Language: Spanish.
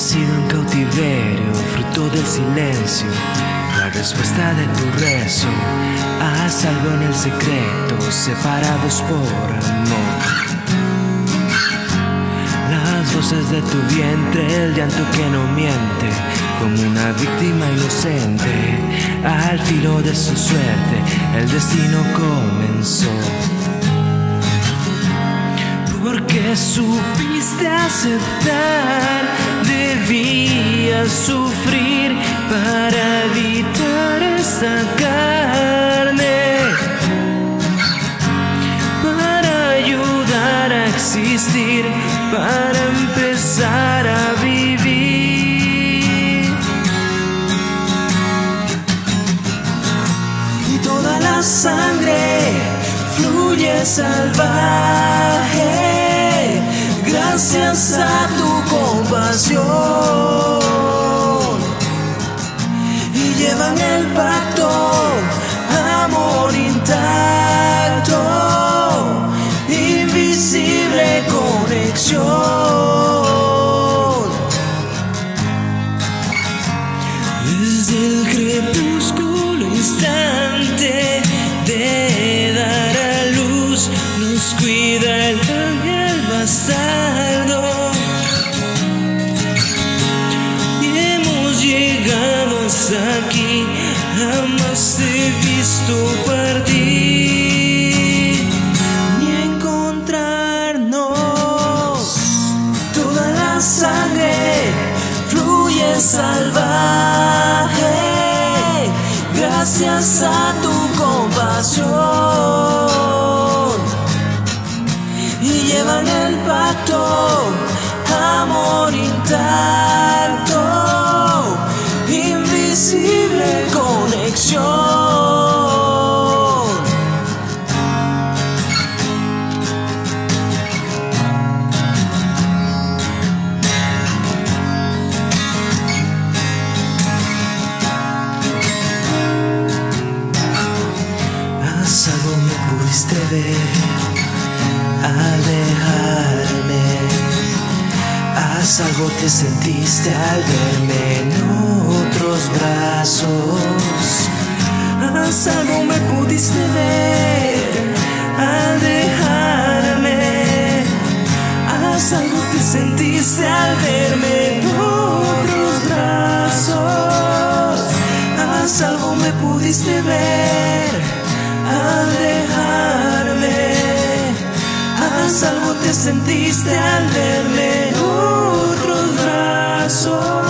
nacido en cautiverio, fruto del silencio, la respuesta de tu rezo, a salvo en el secreto, separados por amor. Las voces de tu vientre, el llanto que no miente, como una víctima inocente, al filo de su suerte, el destino comenzó. Porque supiste aceptar, debías sufrir para evitar esta carne, para ayudar a existir, para empezar a vivir. Y toda la sangre fluye salvaje, gracias a tu compasión, y llevan el pacto, amor intacto, invisible conexión. Desde el crepúsculo instante de dar a luz, nos cuida el ángel bastardo, y hemos llegado hasta aquí, jamás te he visto partir ni encontrarnos. Toda la sangre fluye salvaje, gracias a tu compasión, y llevan el pacto, amor intacto, invisible conexión. A salvo me pudiste ver al dejarme, a salvo te sentiste al verme en otros brazos. A salvo me pudiste ver al dejarme, a salvo te sentiste al verme en otros brazos. A salvo me pudiste ver al dejarme, a salvo te sentiste al verme en otros brazos.